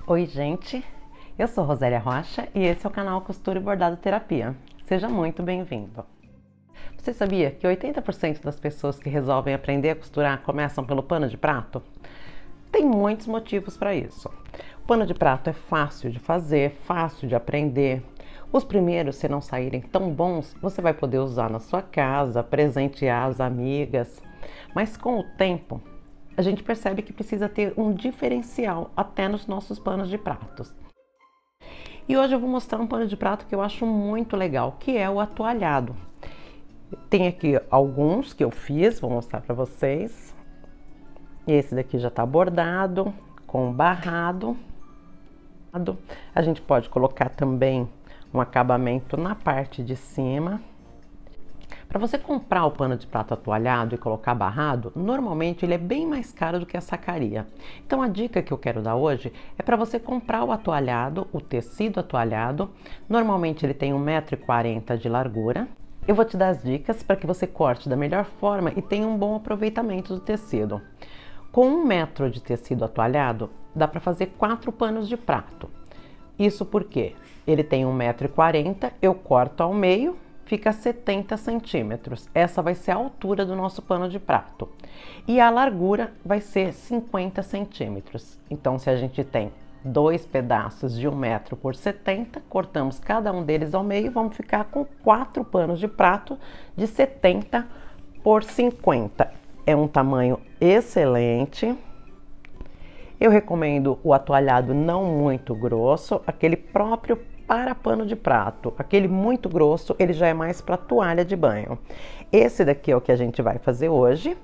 Oi, gente! Eu sou Rosélia Rocha e esse é o canal Costura e Bordado Terapia. Seja muito bem-vindo! Você sabia que 80% das pessoas que resolvem aprender a costurar começam pelo pano de prato? Tem muitos motivos para isso. O pano de prato é fácil de fazer, fácil de aprender. Os primeiros, se não saírem tão bons, você vai poder usar na sua casa, presentear as amigas. Mas com o tempo, a gente percebe que precisa ter um diferencial até nos nossos panos de pratos. E hoje eu vou mostrar um pano de prato que eu acho muito legal, que é o atualhado. Tem aqui alguns que eu fiz, vou mostrar para vocês. Esse daqui já está bordado, com barrado. A gente pode colocar também um acabamento na parte de cima. Para você comprar o pano de prato atualhado e colocar barrado, normalmente ele é bem mais caro do que a sacaria. Então a dica que eu quero dar hoje é para você comprar o atualhado, o tecido atualhado. Normalmente ele tem 1,40 m de largura. Eu vou te dar as dicas para que você corte da melhor forma e tenha um bom aproveitamento do tecido. Com 1 metro de tecido atualhado, dá para fazer 4 panos de prato. Isso porque ele tem 1,40 m, eu corto ao meio, fica 70 centímetros. Essa vai ser a altura do nosso pano de prato. E a largura vai ser 50 centímetros. Então, se a gente tem 2 pedaços de 1 metro por 70, cortamos cada um deles ao meio, vamos ficar com 4 panos de prato de 70 por 50. É um tamanho excelente. Eu recomendo o atualhado não muito grosso, aquele próprio para pano de prato. Aquele muito grosso, ele já é mais para toalha de banho. Esse daqui é o que a gente vai fazer hoje.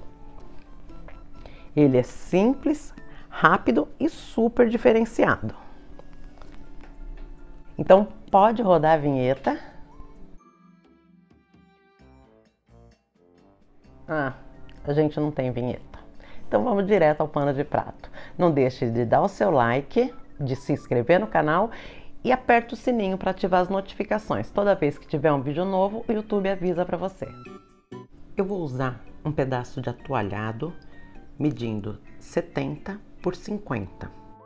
Ele é simples, rápido e super diferenciado. Então, pode rodar a vinheta. A gente não tem vinheta. Então vamos direto ao pano de prato. Não deixe de dar o seu like, de se inscrever no canal e aperta o sininho para ativar as notificações. Toda vez que tiver um vídeo novo, o YouTube avisa para você. Eu vou usar um pedaço de atualhado medindo 70 por 50.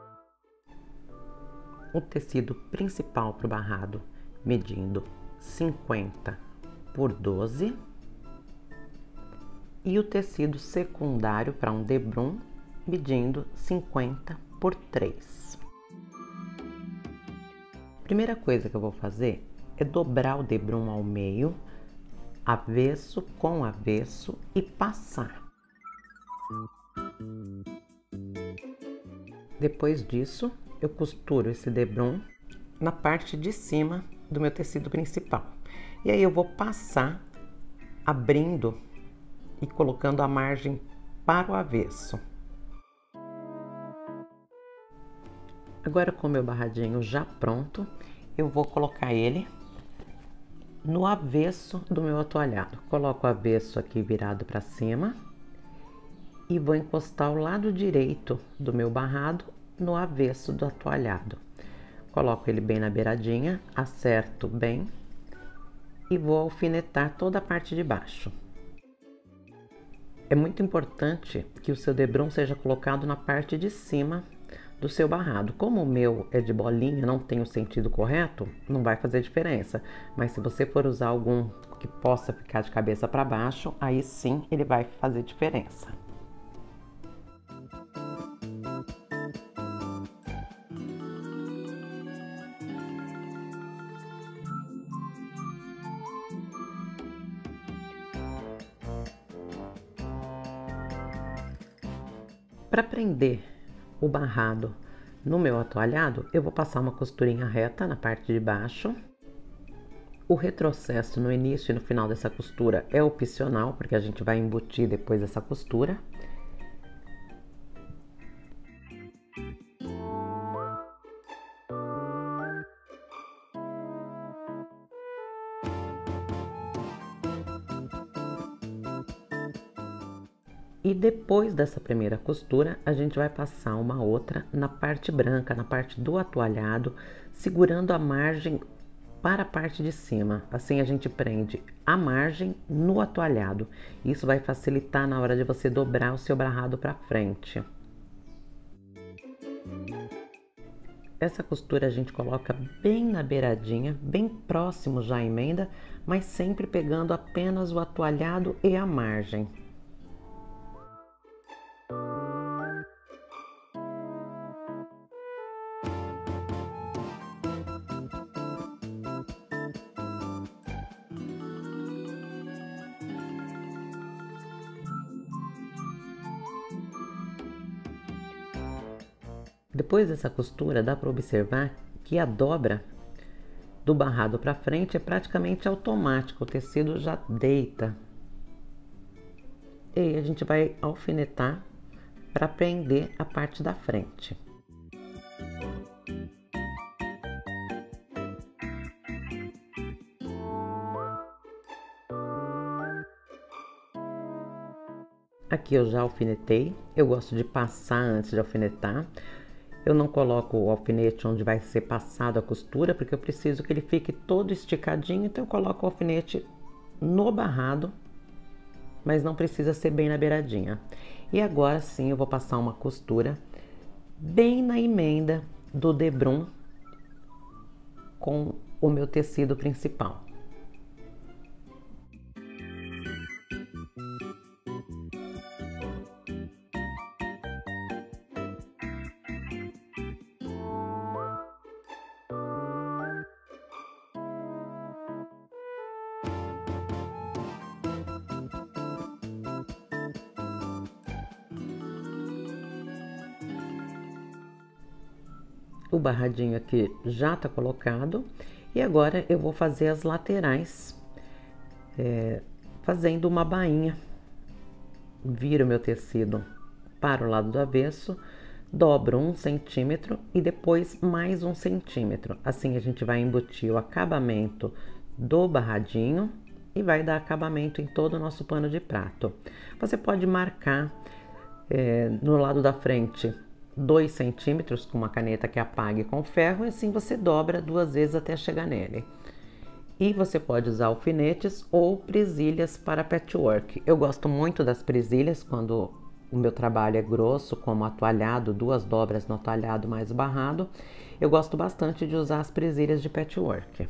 O tecido principal para o barrado medindo 50 por 12. E o tecido secundário para um debrum medindo 50 por 3. Primeira coisa que eu vou fazer é dobrar o debrum ao meio, avesso com avesso e passar. Depois disso, eu costuro esse debrum na parte de cima do meu tecido principal. E aí eu vou passar abrindo e colocando a margem para o avesso. Agora, com o meu barradinho já pronto, eu vou colocar ele no avesso do meu atualhado. Coloco o avesso aqui virado para cima e vou encostar o lado direito do meu barrado no avesso do atualhado. Coloco ele bem na beiradinha, acerto bem e vou alfinetar toda a parte de baixo. É muito importante que o seu debrum seja colocado na parte de cima do seu barrado. Como o meu é de bolinha, não tem o sentido correto, não vai fazer diferença. Mas se você for usar algum que possa ficar de cabeça para baixo, aí sim ele vai fazer diferença. Para prender o barrado no meu atualhado, eu vou passar uma costurinha reta na parte de baixo. O retrocesso no início e no final dessa costura é opcional, porque a gente vai embutir depois dessa costura. E depois dessa primeira costura, a gente vai passar uma outra na parte branca, na parte do atualhado, segurando a margem para a parte de cima. Assim a gente prende a margem no atualhado. Isso vai facilitar na hora de você dobrar o seu barrado para frente. Essa costura a gente coloca bem na beiradinha, bem próximo já à emenda, mas sempre pegando apenas o atualhado e a margem. Depois dessa costura, dá para observar que a dobra do barrado para frente é praticamente automática, o tecido já deita. E aí a gente vai alfinetar para prender a parte da frente. Aqui eu já alfinetei, eu gosto de passar antes de alfinetar. Eu não coloco o alfinete onde vai ser passado a costura, porque eu preciso que ele fique todo esticadinho, então eu coloco o alfinete no barrado, mas não precisa ser bem na beiradinha. E agora sim eu vou passar uma costura bem na emenda do debrum com o meu tecido principal. O barradinho aqui já está colocado e agora eu vou fazer as laterais, fazendo uma bainha. Viro meu tecido para o lado do avesso, dobro 1 centímetro e depois mais 1 centímetro. Assim a gente vai embutir o acabamento do barradinho e vai dar acabamento em todo o nosso pano de prato. Você pode marcar no lado da frente 2 centímetros com uma caneta que apague com ferro e assim você dobra 2 vezes até chegar nele. E você pode usar alfinetes ou presilhas para patchwork. Eu gosto muito das presilhas quando o meu trabalho é grosso, como atualhado, 2 dobras no atualhado mais barrado. Eu gosto bastante de usar as presilhas de patchwork.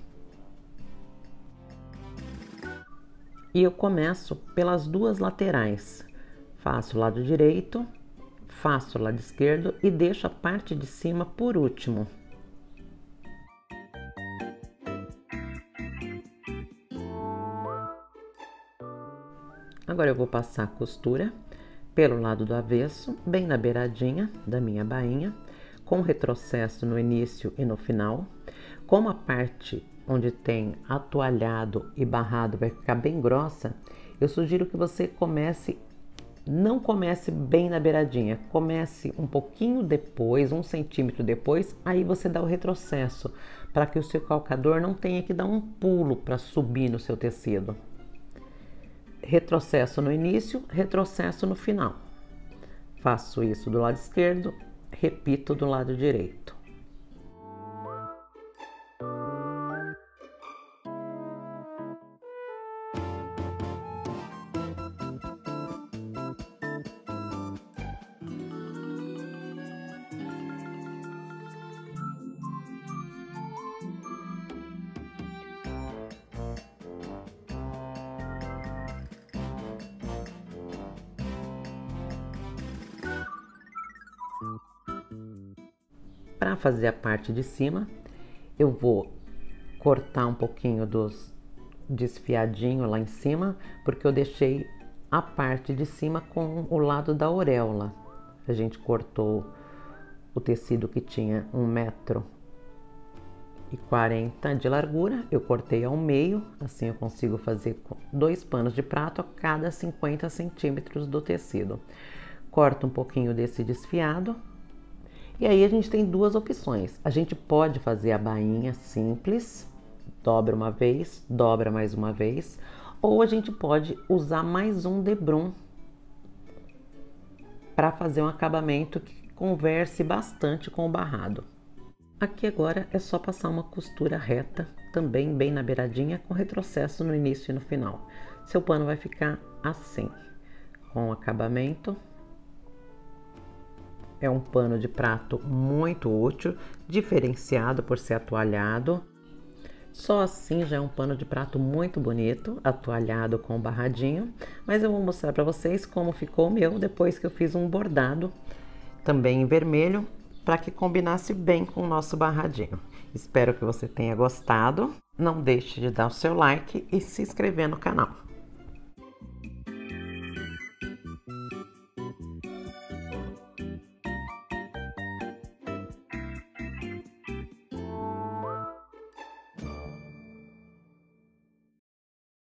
E eu começo pelas 2 laterais. Faço o lado direito, faço o lado esquerdo e deixo a parte de cima por último. Agora eu vou passar a costura pelo lado do avesso, bem na beiradinha da minha bainha, com retrocesso no início e no final. Como a parte onde tem atoalhado e barrado vai ficar bem grossa, eu sugiro que você não comece bem na beiradinha, comece um pouquinho depois, 1 centímetro depois, aí você dá o retrocesso, para que o seu calcador não tenha que dar um pulo para subir no seu tecido. Retrocesso no início, retrocesso no final. Faço isso do lado esquerdo, repito do lado direito. Para fazer a parte de cima, eu vou cortar um pouquinho dos desfiadinho lá em cima, porque eu deixei a parte de cima com o lado da auréola. A gente cortou o tecido que tinha 1,40 m de largura, eu cortei ao meio, assim eu consigo fazer 2 panos de prato a cada 50 centímetros do tecido. Corto um pouquinho desse desfiado. E aí a gente tem 2 opções. A gente pode fazer a bainha simples, dobra uma vez, dobra mais uma vez, ou a gente pode usar mais um debrum para fazer um acabamento que converse bastante com o barrado. Aqui agora é só passar uma costura reta, também bem na beiradinha, com retrocesso no início e no final. Seu pano vai ficar assim, com o acabamento É um pano de prato muito útil, diferenciado por ser atoalhado. Só assim já é um pano de prato muito bonito, atoalhado com barradinho. Mas eu vou mostrar para vocês como ficou o meu depois que eu fiz um bordado, também em vermelho, para que combinasse bem com o nosso barradinho. Espero que você tenha gostado. Não deixe de dar o seu like e se inscrever no canal.